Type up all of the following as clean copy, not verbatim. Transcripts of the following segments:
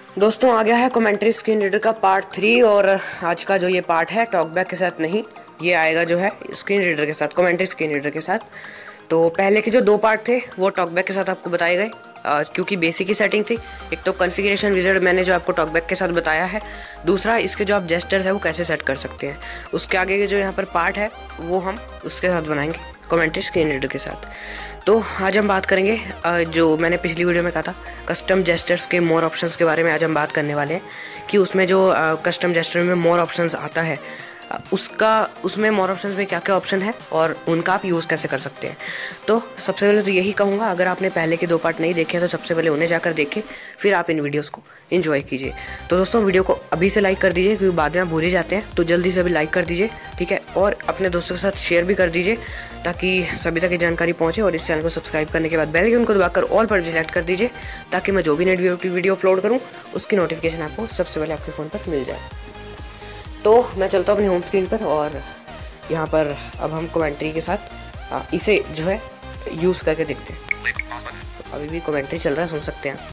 दोस्तों आ गया है कमेंट्री स्क्रीन रीडर का पार्ट 3 और आज का जो ये पार्ट है टॉकबैक के साथ नहीं, ये आएगा जो है स्क्रीन रीडर के साथ, कमेंट्री स्क्रीन रीडर के साथ। तो पहले के जो 2 पार्ट थे वो टॉकबैक के साथ आपको बताए गए क्योंकि बेसिक ही सेटिंग थी। एक तो कॉन्फ़िगरेशन विज़ार्ड मैंने जो आपको टॉकबैक के साथ बताया है, दूसरा इसके जो आप जेस्चर्स है वो कैसे सेट कर सकते हैं। उसके आगे के जो यहाँ पर पार्ट है वो हम उसके साथ बनाएंगे कमेंट्री स्क्रीन रीडर के साथ। तो आज हम बात करेंगे जो मैंने पिछली वीडियो में कहा था कस्टम जेस्चर्स के मोर ऑप्शंस के बारे में। आज हम बात करने वाले हैं कि उसमें जो कस्टम जेस्चर में मोर ऑप्शंस आता है उसमें मोर ऑप्शंस में क्या क्या ऑप्शन है और उनका आप यूज़ कैसे कर सकते हैं। तो सबसे पहले तो यही कहूँगा, अगर आपने पहले के 2 पार्ट नहीं देखे तो सबसे पहले उन्हें जाकर देखें, फिर आप इन वीडियोस को एंजॉय कीजिए। तो दोस्तों वीडियो को अभी से लाइक कर दीजिए क्योंकि बाद में आप भूल ही जाते हैं, तो जल्दी से अभी लाइक कर दीजिए, ठीक है। और अपने दोस्तों के साथ शेयर भी कर दीजिए ताकि सभी तक ये जानकारी पहुँचे। और इस चैनल को सब्सक्राइब करने के बाद बेल आइकन को दबाकर ऑल पर सेलेक्ट कर दीजिए ताकि मैं जो भी नई वीडियो अपलोड करूँ उसकी नोटिफिकेशन आपको सबसे पहले आपके फ़ोन पर मिल जाए। तो मैं चलता हूँ अपनी होम स्क्रीन पर और यहाँ पर अब हम कमेंट्री के साथ इसे जो है यूज़ करके देखते हैं। तो अभी भी कमेंट्री चल रहा है, सुन सकते हैं।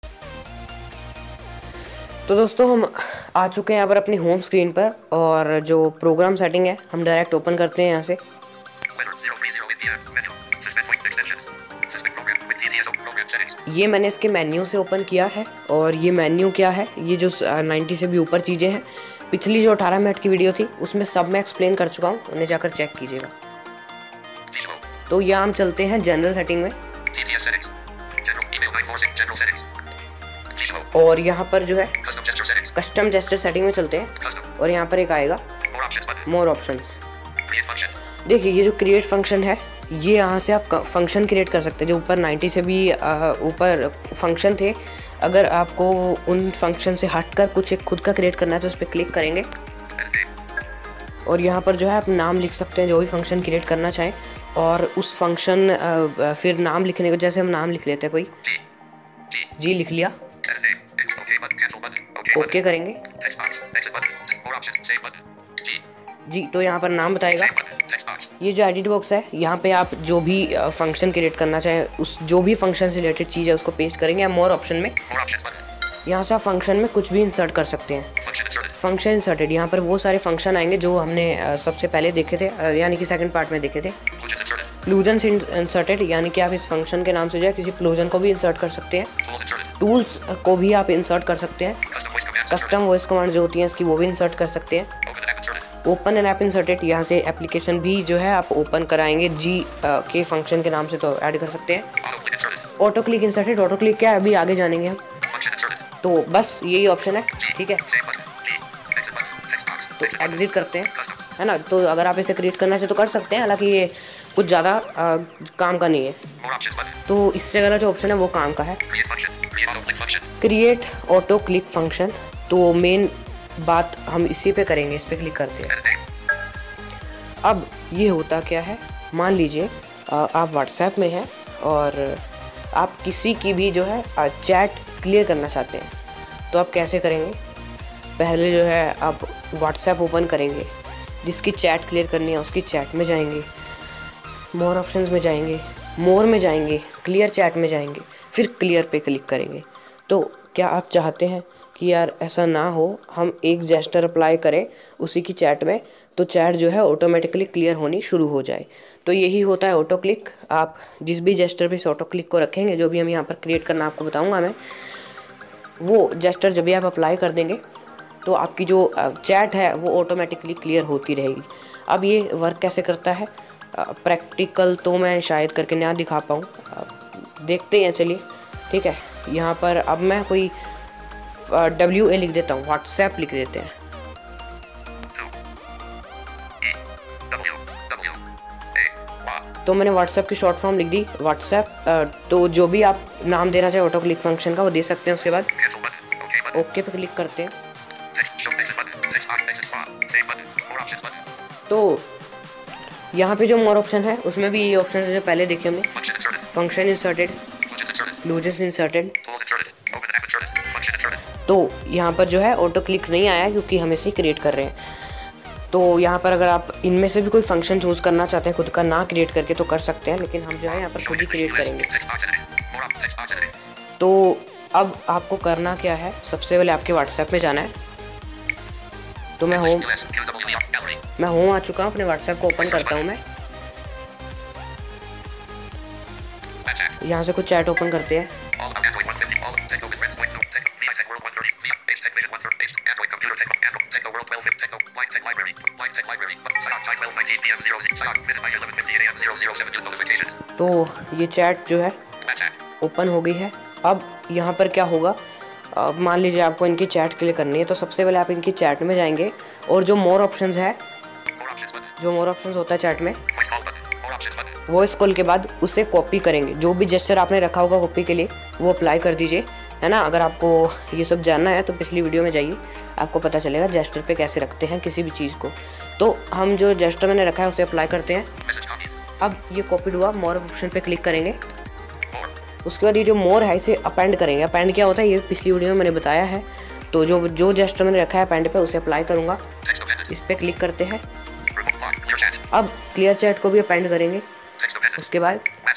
तो दोस्तों हम आ चुके हैं यहाँ पर अपनी होम स्क्रीन पर और जो प्रोग्राम सेटिंग है हम डायरेक्ट ओपन करते हैं यहाँ से। ये मैंने इसके मेन्यू से ओपन किया है और ये मेन्यू क्या है, ये जो 90 से भी ऊपर चीज़ें हैं, पिछली जो 18 मिनट की वीडियो थी उसमें सब मैं एक्सप्लेन कर चुका हूँ, उन्हें जाकर चेक कीजिएगा। तो यहाँ हम चलते हैं जनरल सेटिंग में और यहाँ पर जो है कस्टम जेस्चर सेटिंग में चलते हैं और यहाँ पर एक आएगा मोर ऑप्शंस। देखिए ये जो क्रिएट फंक्शन है, ये यहाँ से आप फंक्शन क्रिएट कर सकते हैं। जो ऊपर 90 से भी ऊपर फंक्शन थे, अगर आपको उन फंक्शन से हटकर कुछ एक खुद का क्रिएट करना है तो उस पर क्लिक करेंगे और यहाँ पर जो है आप नाम लिख सकते हैं जो भी फंक्शन क्रिएट करना चाहें। और उस फंक्शन फिर नाम लिखने को, जैसे हम नाम लिख लेते हैं कोई जी, लिख लिया, ओके करेंगे जी, तो यहाँ पर नाम बताएगा। ये जो एडिट बॉक्स है, यहाँ पे आप जो भी फंक्शन क्रिएट करना चाहें, उस जो भी फंक्शन से रिलेटेड चीज़ है उसको पेस्ट करेंगे। मोर ऑप्शन में यहाँ से आप फंक्शन में कुछ भी इंसर्ट कर सकते हैं। फंक्शन इंसर्टेड, यहाँ पर वो सारे फंक्शन आएंगे जो हमने सबसे पहले देखे थे, यानी कि सेकंड पार्ट में देखे थे। फ्लूजन इंसर्टेड, यानी कि आप इस फंक्शन के नाम से जो है किसी फ्लूजन को भी इंसर्ट कर सकते हैं। टूल्स को भी आप इंसर्ट कर सकते हैं। कस्टम वॉइस कमांड जो होती हैं इसकी वो भी इंसर्ट कर सकते हैं। ओपन एन ऐप इंसर्टेड, यहाँ से एप्लीकेशन भी जो है आप ओपन कराएंगे जी के फंक्शन के नाम से, तो ऐड कर सकते हैं। Auto click inserted, auto click क्या है अभी आगे जानेंगे हम, तो बस यही ऑप्शन है, ठीक है। तो एग्जिट करते हैं, है ना। तो अगर आप इसे क्रिएट करना चाहे तो कर सकते हैं, हालांकि ये कुछ ज़्यादा काम का नहीं है। तो इससे अगला जो ऑप्शन है वो काम का है, क्रिएट ऑटो क्लिक फंक्शन। तो मेन बात हम इसी पे करेंगे, इस पे क्लिक करते हैं। अब ये होता क्या है, मान लीजिए आप व्हाट्सएप में हैं और आप किसी की भी जो है चैट क्लियर करना चाहते हैं, तो आप कैसे करेंगे। पहले जो है आप व्हाट्सएप ओपन करेंगे, जिसकी चैट क्लियर करनी है उसकी चैट में जाएंगे, मोर ऑप्शंस में जाएंगे, मोर में जाएंगे, क्लियर चैट में जाएंगे, फिर क्लियर पे क्लिक करेंगे। तो क्या आप चाहते हैं कि यार ऐसा ना हो, हम एक जेस्चर अप्लाई करें उसी की चैट में तो चैट जो है ऑटोमेटिकली क्लियर होनी शुरू हो जाए। तो यही होता है ऑटो क्लिक। आप जिस भी जेस्चर पे इस ऑटो क्लिक को रखेंगे, जो भी हम यहाँ पर क्रिएट करना आपको बताऊँगा मैं, वो जेस्चर जब भी आप अप्लाई कर देंगे तो आपकी जो चैट है वो ऑटोमेटिकली क्लियर होती रहेगी। अब ये वर्क कैसे करता है, प्रैक्टिकल तो मैं शायद करके ना दिखा पाऊँ, देखते हैं चलिए, ठीक है। यहाँ पर अब मैं कोई WA लिख देता हूँ, व्हाट्सएप लिख देते हैं। तो मैंने व्हाट्सएप की शॉर्ट फॉर्म लिख दी, व्हाट्सएप। तो जो भी आप नाम देना चाहे ऑटो क्लिक फंक्शन का वो दे सकते हैं। उसके बाद ओके पे क्लिक करते हैं। तो यहाँ पे जो मोर ऑप्शन है उसमें भी ये ऑप्शन है जो पहले देखे हमने, फंक्शन इंसर्टेड, लूजेस इंसर्टेड। तो यहाँ पर जो है ऑटो क्लिक नहीं आया क्योंकि हम इसे क्रिएट कर रहे हैं। तो यहाँ पर अगर आप इनमें से भी कोई फंक्शन चूज़ करना चाहते हैं खुद का ना क्रिएट करके तो कर सकते हैं, लेकिन हम जो है यहाँ पर खुद ही क्रिएट करेंगे। तो अब आपको करना क्या है, सबसे पहले आपके व्हाट्सएप में जाना है। तो मैं होम आ चुका हूँ, अपने व्हाट्सएप को ओपन करता हूँ मैं। यहाँ से कुछ चैट ओपन करते हैं। तो ये चैट जो है ओपन हो गई है। अब यहाँ पर क्या होगा, मान लीजिए आपको इनकी चैट क्लिक करनी है, तो सबसे पहले आप इनकी चैट में जाएंगे और जो मोर ऑप्शंस है, जो मोर ऑप्शंस होता है चैट में, वॉइस कॉल के बाद उसे कॉपी करेंगे। जो भी जेस्चर आपने रखा होगा कॉपी के लिए वो अप्लाई कर दीजिए, है ना। अगर आपको ये सब जानना है तो पिछली वीडियो में जाइए, आपको पता चलेगा जेस्चर पे कैसे रखते हैं किसी भी चीज़ को। तो हम जो जेस्चर मैंने रखा है उसे अप्लाई करते हैं। अब ये कॉपीड हुआ, मोर ऑप्शन पे क्लिक करेंगे। उसके बाद ये जो मोर है इसे अपेंड करेंगे। अपेंड क्या होता है ये पिछली वीडियो में मैंने बताया है। तो जो जेस्चर मैंने रखा है अपेंड पे उसे अप्लाई करूँगा, इस पर क्लिक करते हैं। अब क्लियर चैट को भी अपेंड करेंगे, उसके बाद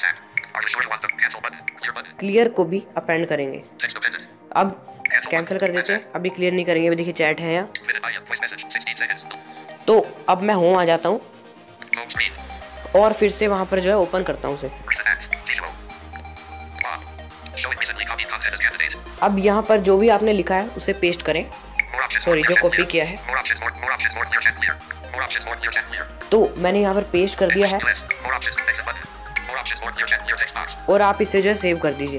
क्लियर को भी अपेंड करेंगे। अब कैंसिल कर देते हैं, अभी क्लियर नहीं करेंगे, अभी देखिए चैट है यहाँ। तो अब मैं होम आ जाता हूँ और फिर से वहाँ पर जो है ओपन करता हूँ उसे। अब यहाँ पर जो भी आपने लिखा है उसे पेस्ट करें, सॉरी जो कॉपी किया है। तो मैंने यहाँ पर पेस्ट कर दिया है और आप इसे जो है सेव कर दीजिए।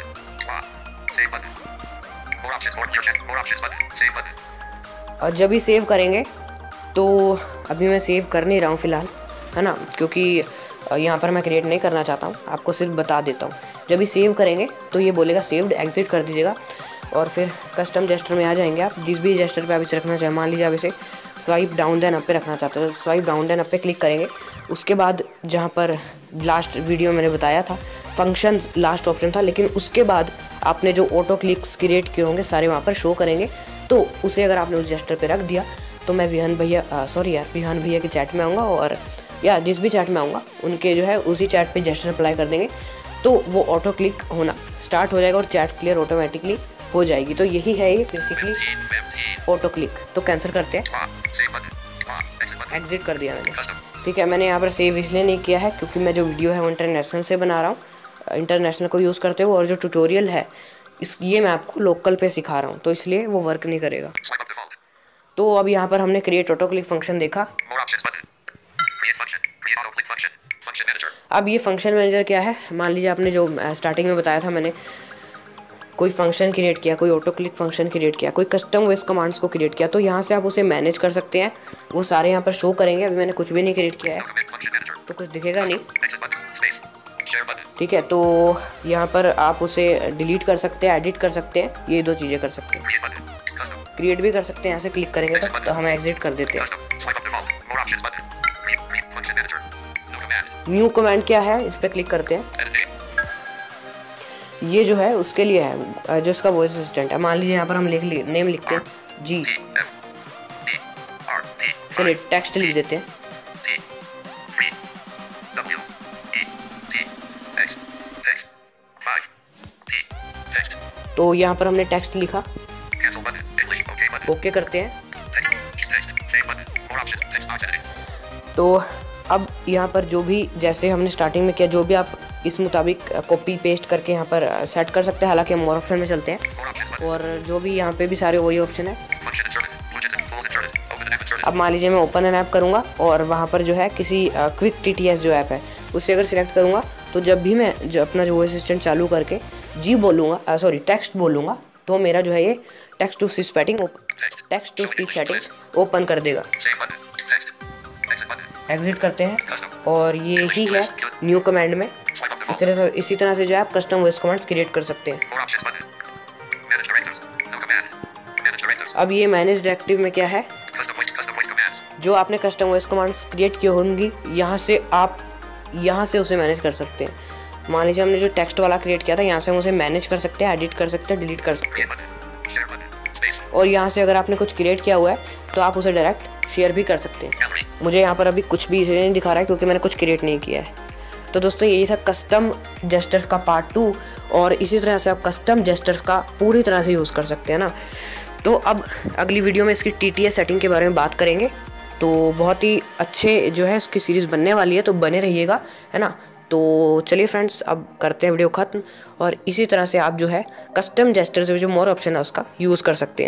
और जब भी सेव करेंगे, तो अभी मैं सेव कर नहीं रहा हूँ फ़िलहाल, है ना, क्योंकि यहाँ पर मैं क्रिएट नहीं करना चाहता हूँ, आपको सिर्फ बता देता हूँ। जब भी सेव करेंगे तो ये बोलेगा सेव्ड, एग्जिट कर दीजिएगा और फिर कस्टम जेस्चर में आ जाएंगे। आप जिस भी जेस्चर पे आप इसे रखना चाहें, मान लीजिए आप इसे स्वाइप डाउन देन अप पे रखना चाहते हो, तो स्वाइप डाउन देन अप पे क्लिक करेंगे। उसके बाद जहाँ पर लास्ट वीडियो मैंने बताया था फंक्शन लास्ट ऑप्शन था, लेकिन उसके बाद आपने जो ऑटो क्लिक्स क्रिएट किए होंगे सारे वहाँ पर शो करेंगे। तो उसे अगर आपने उस जेस्चर पे रख दिया तो मैं विहान भैया के चैट में आऊँगा, और या जिस भी चैट में आऊँगा उनके जो है उसी चैट पे जेस्चर अप्लाई कर देंगे, तो वो ऑटो क्लिक होना स्टार्ट हो जाएगा और चैट क्लियर ऑटोमेटिकली हो जाएगी। तो यही है ये बेसिकली ऑटो क्लिक। तो कैंसिल करते हैं, एग्जिट कर दिया मैंने, ठीक है। मैंने यहाँ पर सेव इसलिए नहीं किया है क्योंकि मैं जो वीडियो है वो इंटरनेशनल से बना रहा हूँ, इंटरनेशनल को यूज़ करते हुए, और जो ट्यूटोरियल है ये मैं आपको लोकल पे सिखा रहा हूँ, तो इसलिए वो वर्क नहीं करेगा। तो अब यहाँ पर हमने क्रिएट ऑटो क्लिक फंक्शन देखा। अब ये फंक्शन मैनेजर क्या है, मान लीजिए आपने जो स्टार्टिंग में बताया था मैंने, कोई फंक्शन क्रिएट किया, कोई ऑटो क्लिक फंक्शन क्रिएट किया, कोई कस्टम वॉइस कमांड्स को क्रिएट किया, तो यहाँ से आप उसे मैनेज कर सकते हैं। वो सारे यहाँ पर शो करेंगे। अभी मैंने कुछ भी नहीं क्रिएट किया है तो कुछ दिखेगा नहीं, ठीक है। तो यहाँ पर आप उसे डिलीट कर सकते हैं, एडिट कर सकते हैं, ये दो चीज़ें कर सकते हैं। क्रिएट भी कर सकते हैं, यहाँ से क्लिक करेंगे तो हम एग्जिट कर देते हैं। न्यू कमांड क्या है, इस पर क्लिक करते हैं। ये जो है उसके लिए है जो इसका वॉइस असिस्टेंट है। मान लीजिए यहाँ पर हम नेम लिखते हैं जी, चलिए टेक्स्ट लिख देते हैं। तो यहाँ पर हमने टेक्स्ट लिखा, ओके करते हैं। तो अब यहाँ पर जो भी जैसे हमने स्टार्टिंग में किया, जो भी आप इस मुताबिक कॉपी पेस्ट करके यहाँ पर सेट कर सकते हैं। हालांकि हम मोर ऑप्शन में चलते हैं और जो भी यहाँ पे भी सारे वही ऑप्शन है। अब मान लीजिए मैं ओपन एन ऐप करूँगा और वहाँ पर जो है किसी क्विक टीटीएस जो ऐप है उससे अगर सिलेक्ट करूँगा, तो जब भी मैं अपना जो वॉइस असिस्टेंट चालू करके जी बोलूँगा, टेक्स्ट बोलूँगा, तो मेरा जो है ये text to speech setting open कर देगा। एग्जिट करते हैं और ये ही है न्यू कमांड में। इसी तरह से जो है आप कस्टम वॉइस कमांड्स क्रिएट कर सकते हैं। अब ये मैनेज डायरेक्टिव में क्या है, जो आपने कस्टम वॉइस कमांड्स क्रिएट की होंगी यहाँ से आप उसे मैनेज कर सकते हैं। मान लीजिए हमने जो टेक्स्ट वाला क्रिएट किया था, यहाँ से हम उसे मैनेज कर सकते हैं, एडिट कर सकते हैं, डिलीट कर सकते हैं। और यहाँ से अगर आपने कुछ क्रिएट किया हुआ है तो आप उसे डायरेक्ट शेयर भी कर सकते हैं। मुझे यहाँ पर अभी कुछ भी नहीं दिखा रहा है क्योंकि मैंने कुछ क्रिएट नहीं किया है। तो दोस्तों यही था कस्टम जेस्चर्स का पार्ट 2, और इसी तरह से आप कस्टम जेस्चर्स का पूरी तरह से यूज़ कर सकते हैं ना। तो अब अगली वीडियो में इसकी TTS सेटिंग के बारे में बात करेंगे। तो बहुत ही अच्छे जो है इसकी सीरीज़ बनने वाली है, तो बने रहिएगा, है ना। तो चलिए फ्रेंड्स, अब करते हैं वीडियो ख़त्म, और इसी तरह से आप जो है कस्टम जेस्चर्स में जो मोर ऑप्शन है उसका यूज़ कर सकते हैं।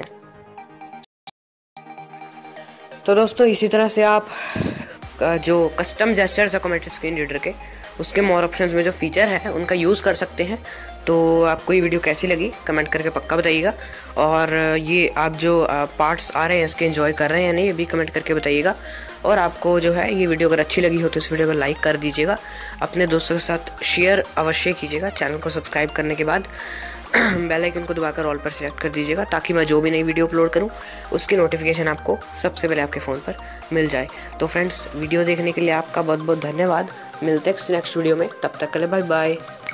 तो दोस्तों इसी तरह से आप जो कस्टम जेस्चर्स है कमेंट्री स्क्रीन रीडर के, उसके मोर ऑप्शंस में जो फीचर है उनका यूज़ कर सकते हैं। तो आपको ये वीडियो कैसी लगी कमेंट करके पक्का बताइएगा, और ये आप जो पार्ट्स आ रहे हैं इसके एंजॉय कर रहे हैं या नहीं, ये भी कमेंट करके बताइएगा। और आपको जो है ये वीडियो अगर अच्छी लगी हो तो इस वीडियो को लाइक कर दीजिएगा, अपने दोस्तों के साथ शेयर अवश्य कीजिएगा। चैनल को सब्सक्राइब करने के बाद बेल आइकन को दबाकर ऑल पर सेलेक्ट कर दीजिएगा, ताकि मैं जो भी नई वीडियो अपलोड करूं उसकी नोटिफिकेशन आपको सबसे पहले आपके फ़ोन पर मिल जाए। तो फ्रेंड्स, वीडियो देखने के लिए आपका बहुत बहुत धन्यवाद। मिलते हैं नेक्स्ट वीडियो में, तब तक के लिए बाय बाय।